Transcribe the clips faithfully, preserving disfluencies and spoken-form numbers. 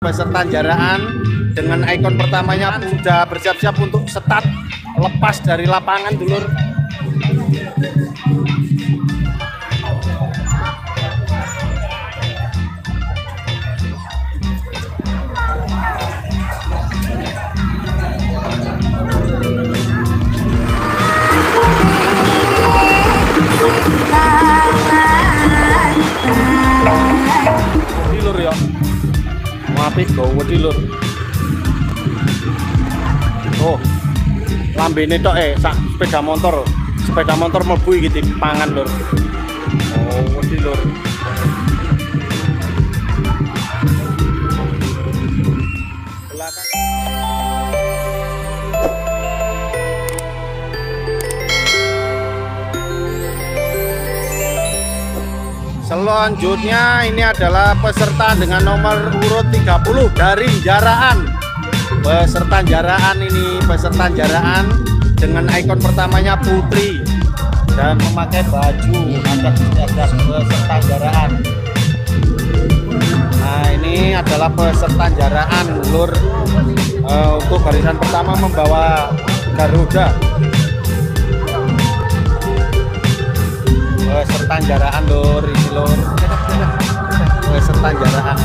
peserta jaraan dengan ikon pertamanya sudah bersiap-siap untuk start lepas dari lapangan dulur. Lur ya. Apik go wedi lur. Oh. Lambene tok eh sak sepeda motor. Sepeda motor mlebu iki dipangan lur. Oh, wedi lur. Belakang. Selanjutnya ini adalah peserta dengan nomor urut tiga puluh dari Jaraan. Peserta Jaraan ini peserta Jaraan dengan ikon pertamanya putri dan memakai baju adat istiadat peserta Jaraan. Nah, ini adalah peserta Jaraan lur. Uh, untuk barisan pertama membawa Garuda. Peserta Jaraan lur, ini lur. Peserta Jaraan.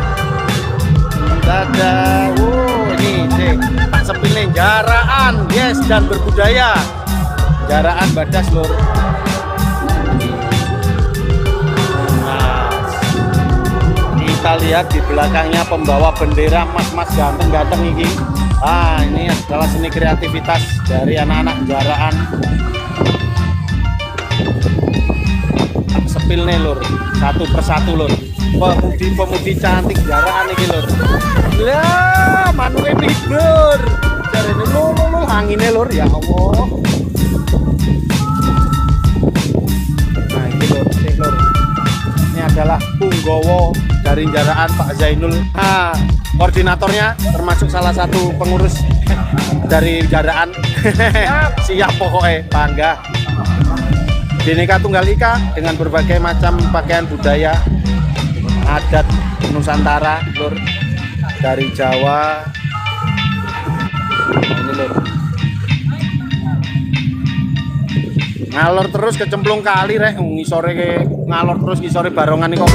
Dadah. Wow, ini cek tak sepilih Jaraan, yes, dan berbudaya. Jaraan Badas lur. Nah, kita lihat di belakangnya pembawa bendera mas-mas ganteng-ganteng ini. Ah, ini adalah seni kreativitas dari anak-anak Jaraan. Sepil nih lur, satu persatu lur. Pemudi-pemudi cantik Jaraan ini lur. Ya, manuke libur. Jarene lho lho lho angine lur, ya Allah. Nah, ini lur, ini lur. Ini adalah punggawa dari Jaraan Pak Zainul. Ah, koordinatornya termasuk salah satu pengurus dari Jaraan. Siap pokoknya, bangga. Bhinneka Tunggal Ika dengan berbagai macam pakaian budaya adat Nusantara lur, dari Jawa. Ini lur, ngalor terus kecemplung kali rek, ngisore ke ngalor terus ngisore barongan nih kok.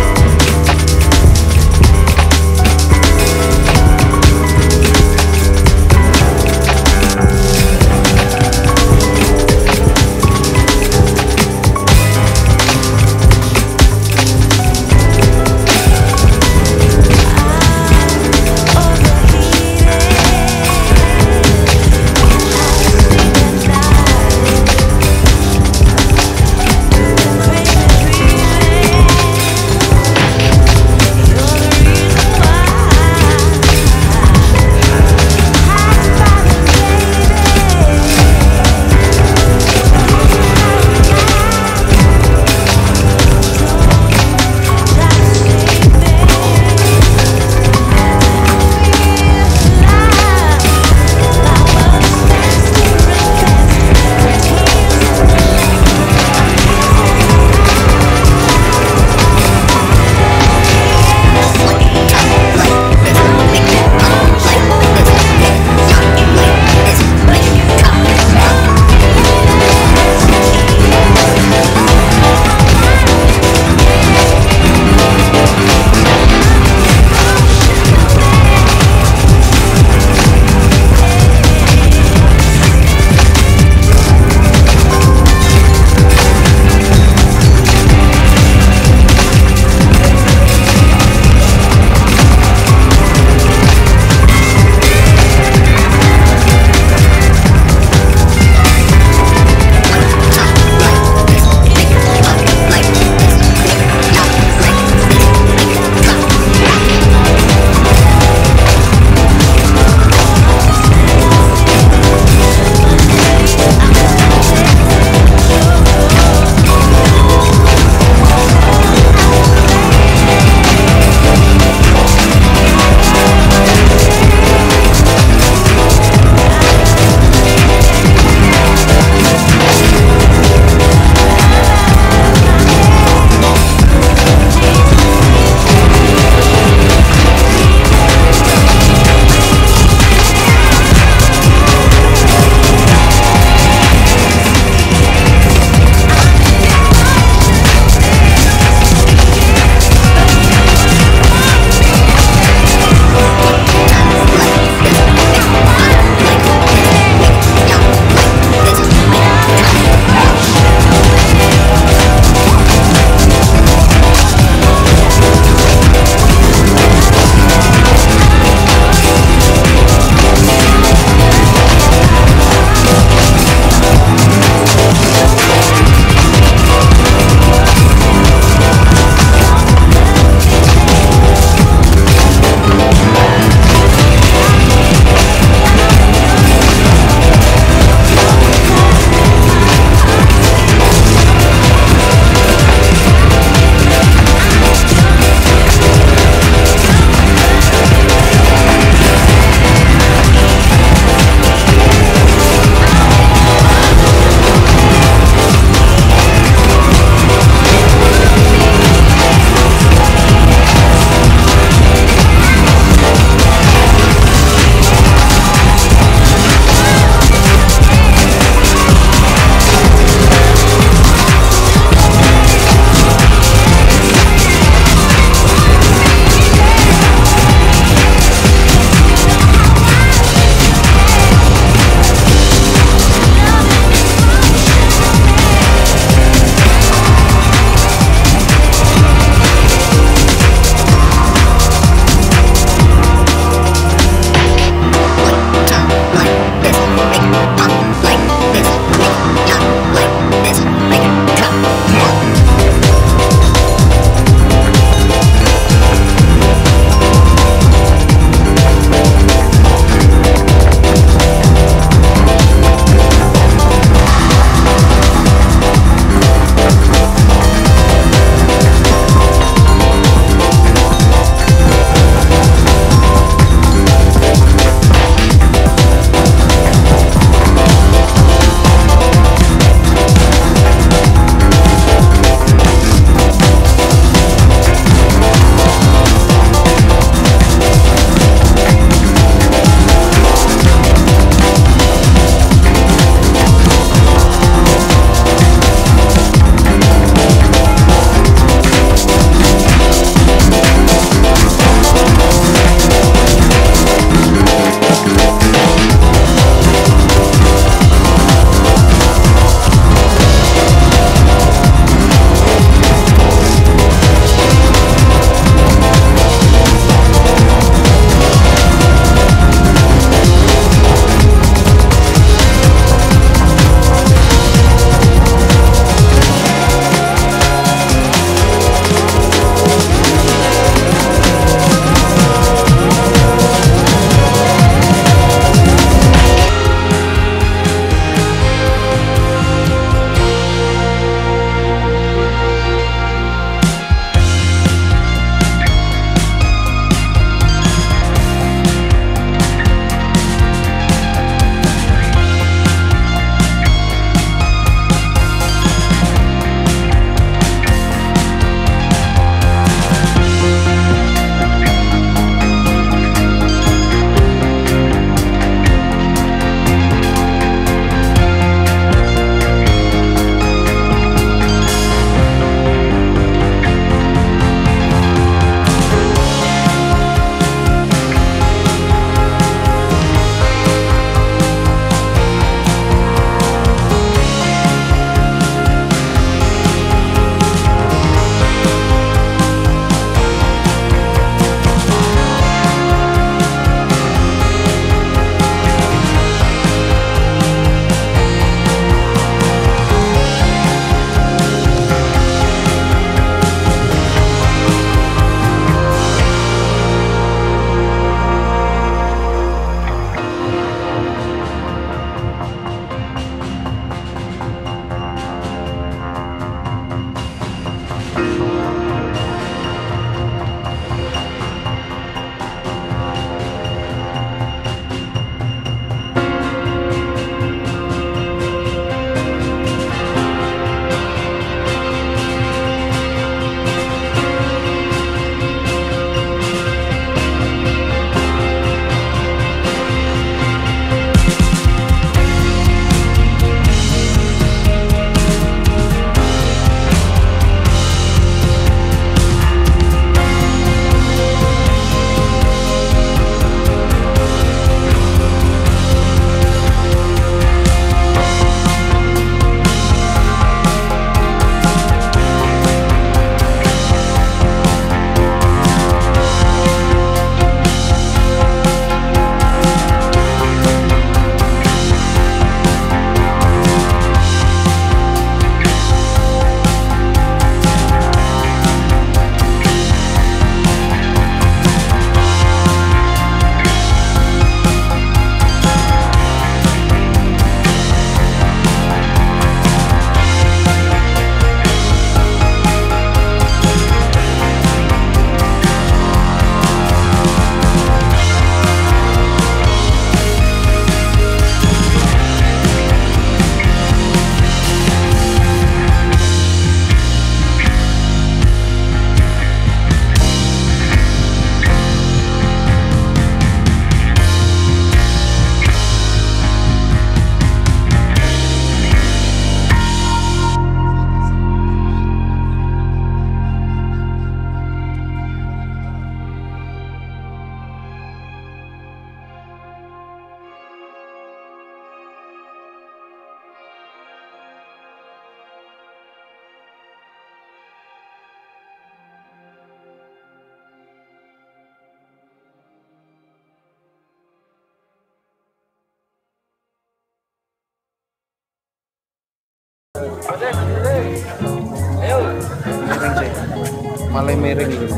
Miring sih. Malah miring ini.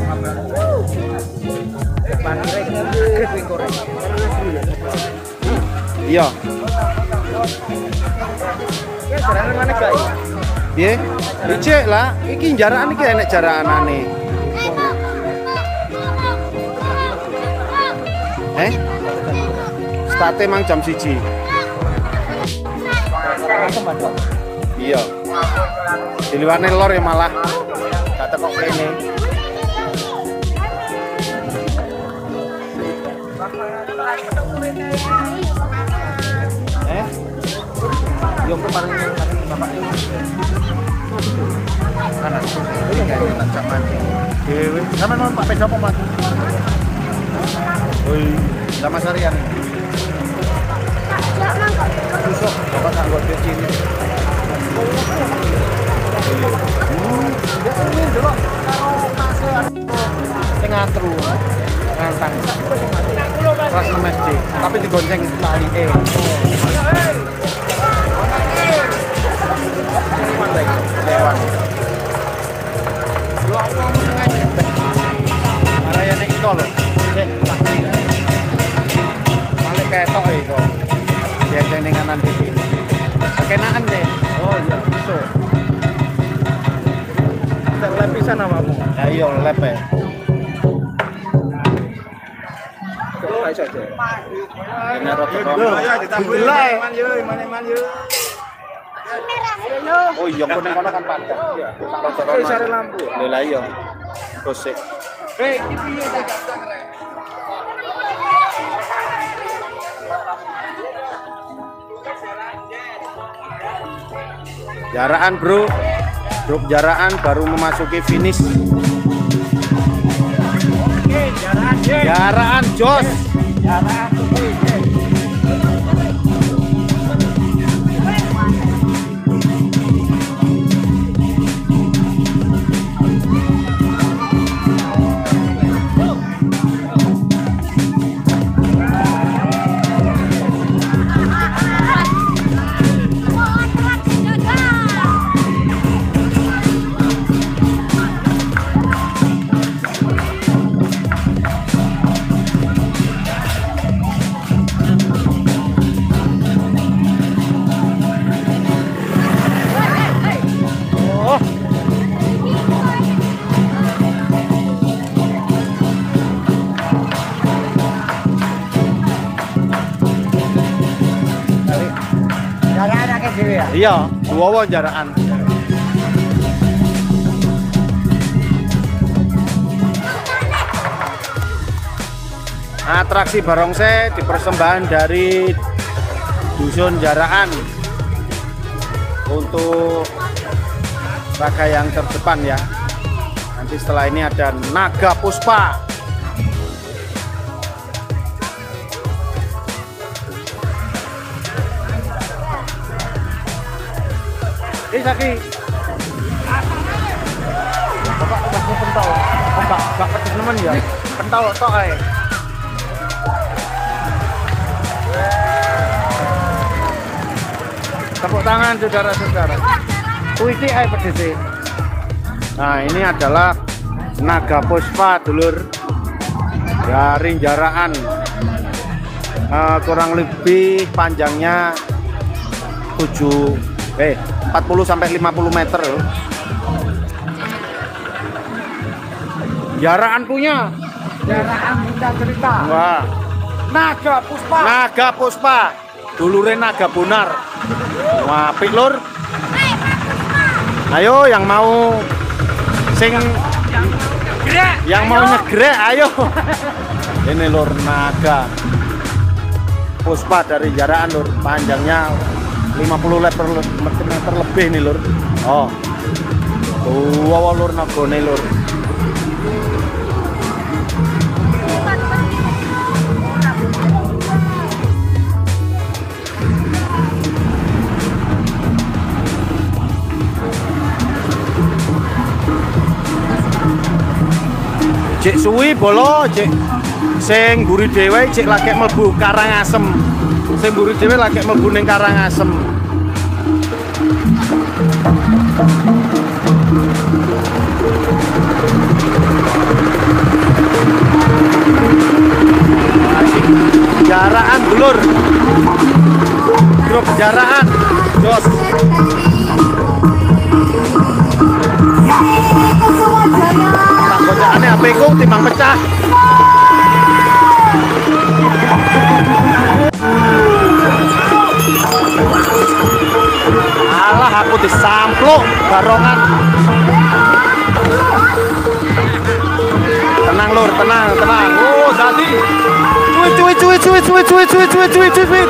Iya. Piye? Dicek lah, iki jarakan iki enek jarakanane. Eh? State mang jam siji. Iya. Diliwane lor ya malah. Gak tekok kene. Eh? Yo kemarin kemarin bapak ini. Mana? Ini kayak tak cak mati. Dewe, sama non Pak Pedo apa Mas? Oi, sama sarian. Susuk, bapak tak buat kecil. Hmm, dia ini dulu karo masih sing ngatru. Ngantang. Kelas enam S D, tapi digonceng tali E. Lewat. Lu apa menengah jebek? Maraya nek itu lho. Cek. Male ketok iku. Biasa ning kanan iki. Kekenaan deh. Oh iya, iso. Terlep pisan awakmu. Ya iya, lep e. Coba saja. Ini roti kono. Ayo ditambah man yo, man yo. Oh iya, kono kono kan panjang. Iya. Roti sare lampu. Lha iya. Gosek. Hei, iki piye ta? Jaraan bro, grup jaraan baru memasuki finish. Oke, jaraan, jaraan jos. Jaraan iya, dua jaraan. Atraksi barongsai dipersembahkan dari Dusun Jaraan untuk raga yang terdepan ya. Nanti setelah ini ada Naga Puspa. Eh Saki, bapak bapak pentol, bapak bapak pedes nemen ya, pentol tok ae. Tepuk tangan saudara-saudara. Kuwi ae pedese. Nah ini adalah Naga Puspa dulur dari Jaraan, uh, kurang lebih panjangnya tujuh eh empat puluh sampai lima puluh meter loh. Jaraan punya. Jaraan punya cerita. Wah. Naga Puspa. Naga Puspa. Dulure Naga Bonar. Wah, apik lur. Ayo yang mau sing yang mau nyegrek ayo. Ini lur Naga Puspa dari Jaraan lur, panjangnya lima puluh meter lebih nih lur. Oh. Tuh wow, lur nagone lur. Cek suwi bolo, cek sing mburi dhewe cek lagi mlebu Karangasem. Sing mburi dhewe lagi mlebu ning Karangasem. Jaraan dulur, grup jaraan, jos. Tak gocakannya H P ku timbang pecah. Alah aku disampluk barongan. Tenang lur, tenang, tenang. Oh, jadi. Cuit, cuit, cuit, cuit, cuit, cuit, cuit, cuit, cuit, cuit.